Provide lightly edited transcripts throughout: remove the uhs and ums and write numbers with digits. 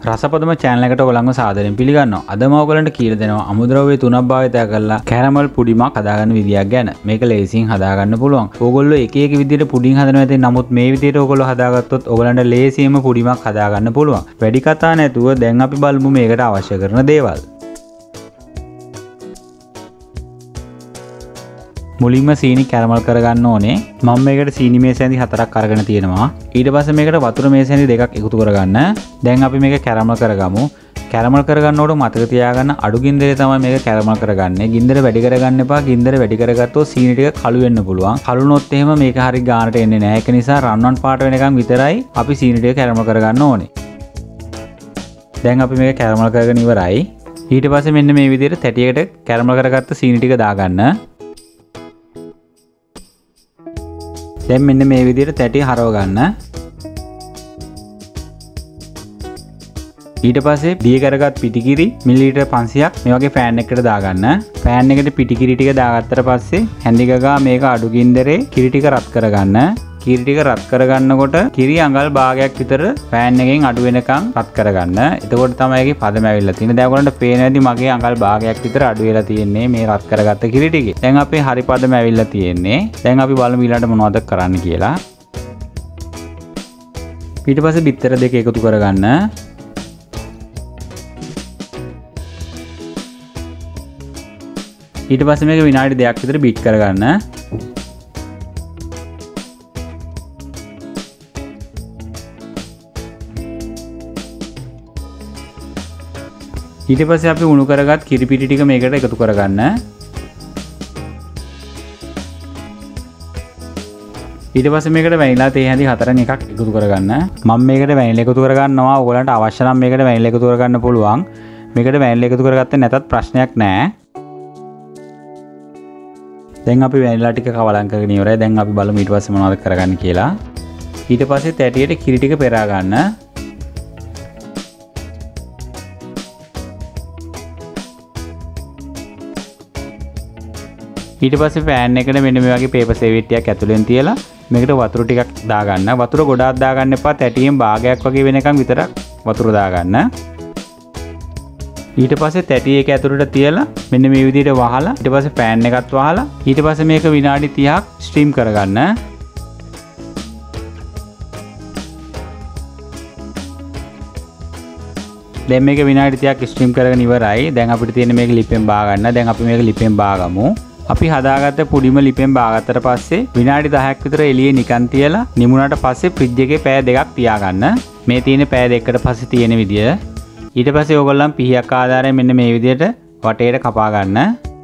රසපදම channel එකට ඔයගොල්ලන්ව සාදරයෙන් පිළිගන්නවා. අද මම ඔයගොල්ලන්ට කියලා දෙනවා අමුද්‍රව්‍ය තුනක් භාවිත කරලා කැරමල් පුඩිමක් හදාගන්න විදියක් ගැන. මේක ලේසියෙන් හදාගන්න පුළුවන්. ඕගොල්ලෝ එක එක විදිහට පුඩින් හදනවා ඇති. නමුත් මේ විදිහට ඔයගොල්ලෝ හදාගත්තොත් ඔයගොල්ලන්ට ලේසියෙන්ම පුඩිමක් හදාගන්න පුළුවන්. වැඩි කතා නැතුව දැන් අපි බලමු මේකට අවශ්‍ය කරන දේවල්. මුලින්ම සීනි කැරමල් කරගන්න ඕනේ. මම මේකට සීනි මේසැඳි 4ක් අරගෙන තියෙනවා. ඊට පස්සේ මේකට වතුර මේසැඳි 2ක් එකතු කරගන්න. දැන් අපි මේක කැරමල් කරගමු. කැරමල් කරගන්නකොට මතක තියාගන්න අඩු ගින්දරේ තමයි මේක කැරමල් කරගන්නේ. ගින්දර වැඩි කරගන්න එපා. ගින්දර වැඩි කරගත්තොත් සීනි ටික කළු වෙන්න පුළුවන්. කළු නොත් එහෙම මේක හරිය ගානට එන්නේ නැහැ. ඒක නිසා රන්වන් පාට වෙනකන් විතරයි අපි සීනි ටික කැරමල් කරගන්න ඕනේ. දැන් අපි මේක කැරමල් කරගෙන ඉවරයි. ඊට පස්සේ මෙන්න මේ විදිහට තැටියකට කැරමල් කරගත්ත සීනි ටික දාගන්න. දැන් මෙන්න මේ විදිහට තැටිය හරව ගන්න. ඊට පස්සේ දිය කරගත් පිටිකිරි මිලිලීටර් 500ක් මේ වගේ පෑන් එකකට දාගන්න. පෑන් එකට පිටිකිරි ටික දාගත්තට පස්සේ හැඳි ගගා මේක අඩු ගින්දරේ කිරි ටික රත් කරගන්න. කිරි ටික රත් කරගන්නකොට කිරි අඟල් භාගයක් විතර පෑන් එකෙන් අඩු වෙනකන් රත් කරගන්න. එතකොට තමයි ඒකේ පදම ඇවිල්ලා තියෙන්නේ. දැන් ඔයගොල්ලන්ට පේන ඇති මගේ අඟල් භාගයක් විතර අඩු වෙලා තියෙන්නේ මේ රත් කරගත්ත කිරි ටිකේ. දැන් අපේ හරි පදම ඇවිල්ලා තියෙන්නේ. දැන් අපි බලමු ඊළඟට මොනවද කරන්න කියලා. ඊට පස්සේ බිත්තර දෙක එකතු කරගන්න. ඊට පස්සේ මේක විනාඩි 2ක් විතර බීට් කරගන්න. ඊට පස්සේ අපි උණු කරගත් කිරි පිටි ටික මේකට එකතු කරගන්න. ඊට පස්සේ මේකට වැනිලා තේ හැඳි 4න් එකක් එකතු කරගන්න. මම මේකට වැනිලා එකතු කරගන්නවා. ඔයගලන්ට අවශ්‍ය නම් මේකට වැනිලා එකතු කරගන්න පුළුවන්. මේකට වැනිලා එකතු කරගත්තේ නැතත් ප්‍රශ්නයක් නැහැ. දැන් අපි වැනිලා ටික කවලම් කරගෙන ඉවරයි. දැන් අපි බලමු ඊට පස්සේ මොනවද කරගන්න කියලා. ඊට පස්සේ තැටියට කිරි ටික පෙරා ගන්න. ඊට පස්සේ පෑන් එකට මෙන්න මේ වගේ පේපර් සේවිට්ටියක් ඇතුලෙන් තියලා මේකට වතුර ටිකක් දාගන්න. වතුර ගොඩාක් දාගන්න එපා. තැටියෙන් භාගයක් වගේ වෙනකන් විතරක් වතුර දාගන්න. ඊට පස්සේ තැටිය එක ඇතුලට තියලා මෙන්න මේ විදිහට වහලා ඊට පස්සේ පෑන් එකත් වහලා ඊට පස්සේ මේක විනාඩි 30ක් ස්ටීම් කරගන්න. දැන් මේක විනාඩි 30ක් ස්ටීම් කරගෙන ඉවරයි. දැන් අපිට තියෙන්නේ මේක ලිපෙන් බා ගන්න. දැන් අපි මේක ලිපෙන් බාගමු. අපි හදාගත්ත පුඩිම ලිපෙන් බාගත්තට පස්සේ විනාඩි 10ක් විතර එළියේ නිකන් තියලා නිමුණාට පස්සේ ෆ්‍රිජ් එකේ පැය 2ක් තියාගන්න. මේ තියෙන පැය 2කට පස්සේ තියෙන විදිය. ඊට පස්සේ ඕගොල්ලන් පිහියක් ආධාරයෙන් මෙන්න මේ විදියට වටේට කපා ගන්න.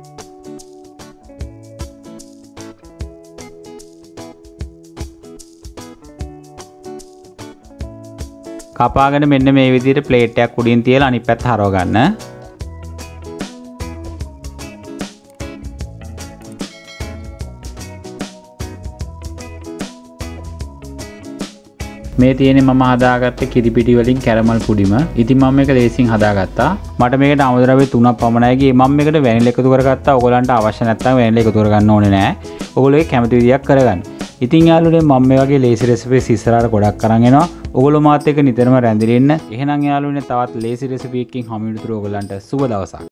කපාගෙන මෙන්න මේ විදියට ප්ලේට් එකක් උඩින් තියලා අනිත් පැත්ත හරව ගන්න. මේ තියෙන්නේ මම හදාගත්ත කිරි පිටි වලින් කැරමල් පුඩිම. ඉතින් මම මේක ලේසියෙන් හදාගත්තා. මට මේකට අමුද්‍රව්‍ය 3ක් පමණයි ගියේ. මම මේකට වැනිලා එකතු කරගත්තා. ඔයගලන්ට අවශ්‍ය නැත්නම් වැනිලා එකතු කරගන්න ඕනේ නෑ. ඔයගොල්ලෝ ඒ කැමති විදියක් කරගන්න. ඉතින් යාළුවනේ මම මේ වගේ ලේසි රෙසිපිස් ඉස්සරහට ගොඩක් අරන් එනවා. ඔයගොල්ලෝ මාත් එක්ක නිතරම රැඳිලා ඉන්න. එහෙනම් යාළුවනේ තවත් ලේසි රෙසිපි එකකින් හමු වෙනතුරු ඔයගලන්ට සුබ දවසක්.